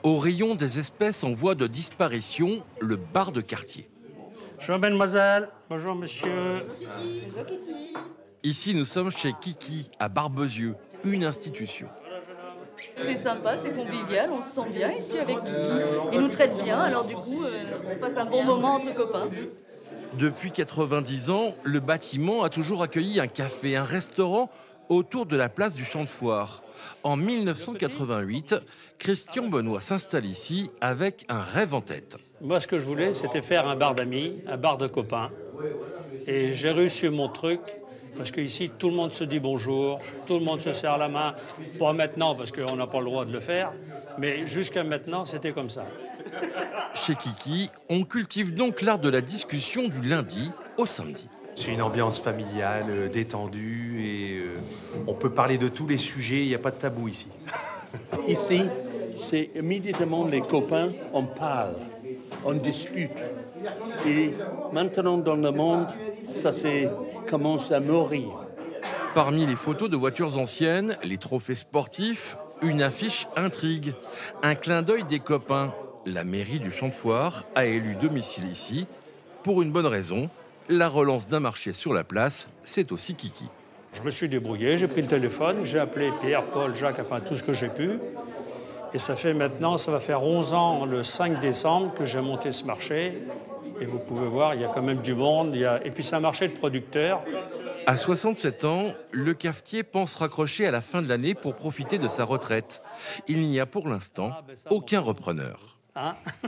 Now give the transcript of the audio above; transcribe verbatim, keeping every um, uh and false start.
Au rayon des espèces en voie de disparition, le bar de quartier. Bonjour mademoiselle, bonjour monsieur. Ici, nous sommes chez Kiki, à Barbezieux, une institution. C'est sympa, c'est convivial, on se sent bien ici avec Kiki. Il nous traite bien, alors du coup, euh, on passe un bon moment entre copains. Depuis quatre-vingt-dix ans, le bâtiment a toujours accueilli un café, un restaurant autour de la place du Champ de Foire. En mille neuf cent quatre-vingt-huit, Christian Benoît s'installe ici avec un rêve en tête. Moi, ce que je voulais, c'était faire un bar d'amis, un bar de copains. Et j'ai réussi mon truc, parce qu'ici, tout le monde se dit bonjour, tout le monde se serre la main. Pas maintenant, parce qu'on n'a pas le droit de le faire, mais jusqu'à maintenant, c'était comme ça. Chez Kiki, on cultive donc l'art de la discussion du lundi au samedi. C'est une ambiance familiale, euh, détendue, et euh, on peut parler de tous les sujets, il n'y a pas de tabou ici. Ici, c'est immédiatement les copains, on parle, on dispute. Et maintenant dans le monde, ça c'est, commence à mourir. Parmi les photos de voitures anciennes, les trophées sportifs, une affiche intrigue. Un clin d'œil des copains. La mairie du Champ de Foire a élu domicile ici pour une bonne raison. La relance d'un marché sur la place, c'est aussi Kiki. Je me suis débrouillé, j'ai pris le téléphone, j'ai appelé Pierre, Paul, Jacques, enfin tout ce que j'ai pu. Et ça fait maintenant, ça va faire onze ans, le cinq décembre, que j'ai monté ce marché. Et vous pouvez voir, il y a quand même du monde. Il y a... Et puis c'est un marché de producteurs. À soixante-sept ans, le cafetier pense raccrocher à la fin de l'année pour profiter de sa retraite. Il n'y a pour l'instant aucun repreneur. Hein